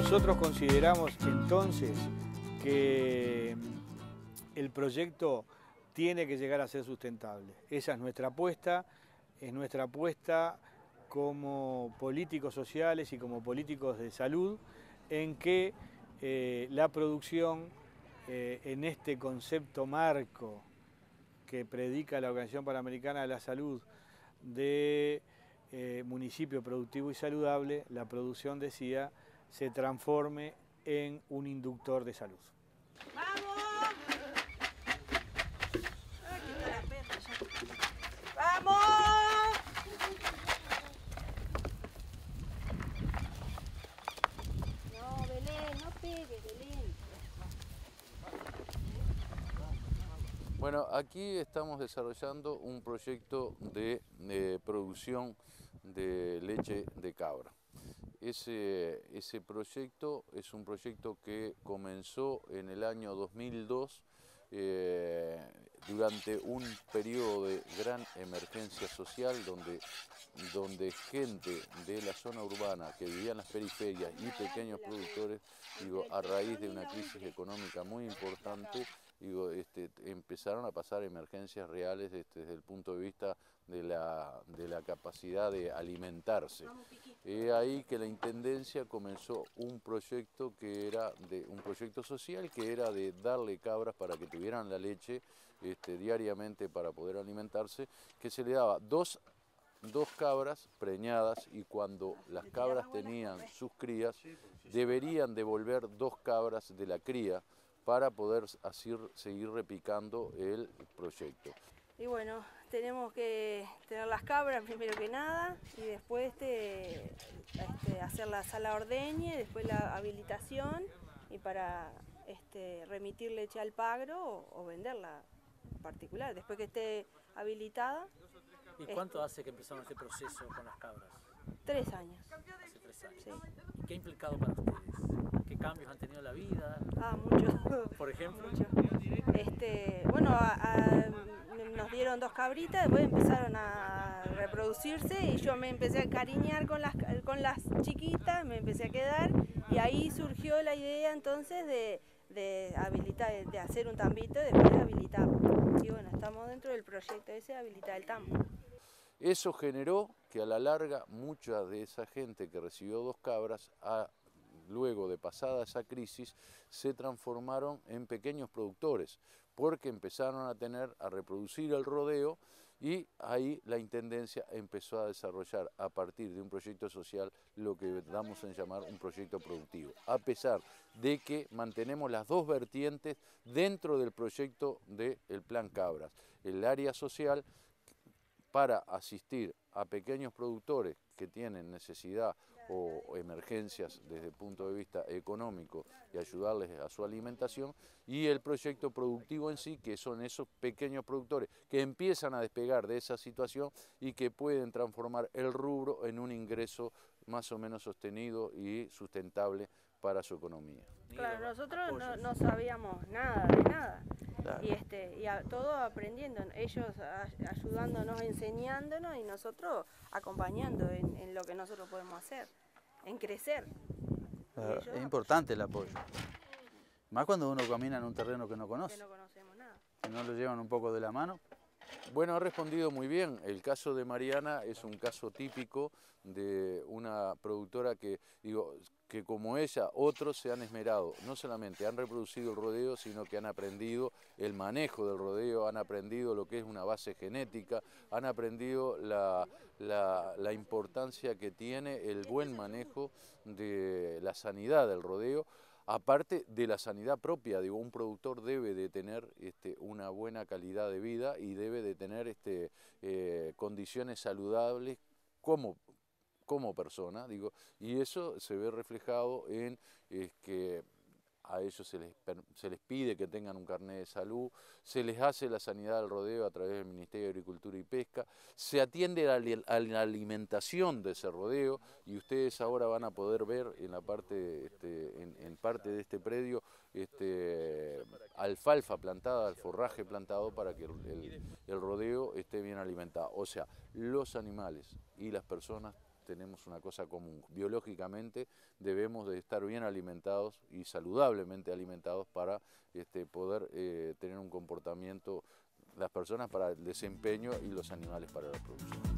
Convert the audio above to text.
Nosotros consideramos entonces que el proyecto tiene que llegar a ser sustentable. Esa es nuestra apuesta como políticos sociales y como políticos de salud, en que la producción en este concepto marco que predica la Organización Panamericana de la Salud de municipio productivo y saludable, la producción, decía, se transforme en un inductor de salud. ¡Vamos! Aquí está la perra ya. ¡Vamos! No, Belén, no pegues, Belén. Bueno, aquí estamos desarrollando un proyecto de producción de leche de cabra. Ese proyecto es un proyecto que comenzó en el año 2002 durante un periodo de gran emergencia social donde gente de la zona urbana que vivía en las periferias y pequeños productores, a raíz de una crisis económica muy importante, empezaron a pasar emergencias reales desde el punto de vista de la capacidad de alimentarse. Ahí que la Intendencia comenzó un proyecto un proyecto social que era de darle cabras para que tuvieran la leche diariamente para poder alimentarse, que se le daba dos cabras preñadas, y cuando las cabras tenían sus crías deberían devolver 2 cabras de la cría para poder así seguir replicando el proyecto. Y bueno, tenemos que tener las cabras primero que nada y después hacer la sala ordeñe, después la habilitación y para remitir leche al pagro o venderla en particular, después que esté habilitada. ¿Y cuánto hace que empezaron este proceso con las cabras? 3 años. Hace 3 años. Sí. ¿Y qué ha implicado para ustedes? ¿Qué cambios han tenido en la vida? Mucho. Por ejemplo. Mucho. Bueno, nos dieron 2 cabritas, después empezaron a reproducirse y yo me empecé a encariñar con las chiquitas, me empecé a quedar y ahí surgió la idea entonces de habilitar, de hacer un tambito y después de habilitarlo. Y bueno, estamos dentro del proyecto ese de habilitar el tambo. Eso generó que a la larga mucha de esa gente que recibió 2 cabras, luego de pasada esa crisis, se transformaron en pequeños productores, porque empezaron a reproducir el rodeo, y ahí la Intendencia empezó a desarrollar a partir de un proyecto social lo que damos en llamar un proyecto productivo, a pesar de que mantenemos las 2 vertientes dentro del proyecto del Plan Cabras. El área social para asistir a pequeños productores que tienen necesidad o emergencias desde el punto de vista económico y ayudarles a su alimentación, y el proyecto productivo en sí, que son esos pequeños productores que empiezan a despegar de esa situación y que pueden transformar el rubro en un ingreso más o menos sostenido y sustentable para su economía. Claro, nosotros no sabíamos nada de nada. Claro. Y todo aprendiendo, ellos ayudándonos, enseñándonos y nosotros acompañando en lo que nosotros podemos hacer, en crecer. Claro, es importante el apoyo. Más cuando uno camina en un terreno que no conoce. Que no conocemos nada. Que no lo llevan un poco de la mano. Bueno, ha respondido muy bien. El caso de Mariana es un caso típico de una productora que como ella, otros se han esmerado. No solamente han reproducido el rodeo, sino que han aprendido el manejo del rodeo, han aprendido lo que es una base genética, han aprendido la importancia que tiene el buen manejo de la sanidad del rodeo. Aparte de la sanidad propia, un productor debe de tener una buena calidad de vida y debe de tener condiciones saludables como persona, y eso se ve reflejado en que a ellos se les pide que tengan un carnet de salud, se les hace la sanidad del rodeo a través del Ministerio de Agricultura y Pesca, se atiende a la alimentación de ese rodeo, y ustedes ahora van a poder ver en la parte, en parte de este predio, alfalfa plantada, forraje plantado para que el rodeo esté bien alimentado. O sea, los animales y las personas tenemos una cosa común. Biológicamente debemos de estar bien alimentados y saludablemente alimentados para poder tener un comportamiento, las personas para el desempeño y los animales para la producción.